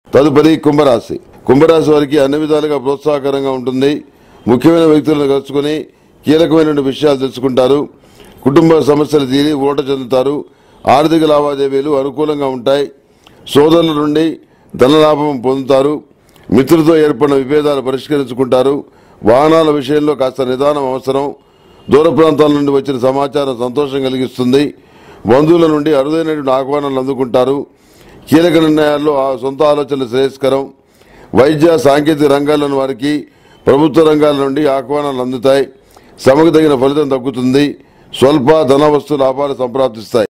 తదుపరి కుంభరాశి. కుంభరాశి వారికి అన్ని విధాలుగా ప్రోత్సాహకరంగా ఉంటుంది. ముఖ్యమైన వ్యక్తులను కలుసుకుని కీలకమైన విషయాలు తెలుసుకుంటారు. కుటుంబ సమస్యలు తీరి ఊరట చెందుతారు. ఆర్థిక లావాదేవీలు అనుకూలంగా ఉంటాయి. సోదరుల నుండి ధనలాభం పొందుతారు. మిత్రులతో ఏర్పడిన విభేదాలు పరిష్కరించుకుంటారు. వాహనాల విషయంలో కాస్త నిదానం అవసరం. దూర ప్రాంతాల నుండి వచ్చిన సమాచారం సంతోషం కలిగిస్తుంది. బంధువుల నుండి అరుదైనటువంటి ఆహ్వానాలు అందుకుంటారు. కీలక నిర్ణయాల్లో సొంత ఆలోచనలు శ్రేయస్కరం. వైద్య సాంకేతిక రంగాల్లోని వారికి ప్రభుత్వ రంగాల నుండి ఆహ్వానాలు అందుతాయి. శ్రమకు తగిన ఫలితం దక్కుతుంది. స్వల్ప ధన వస్తు లాభాలు సంప్రాప్తిస్తాయి.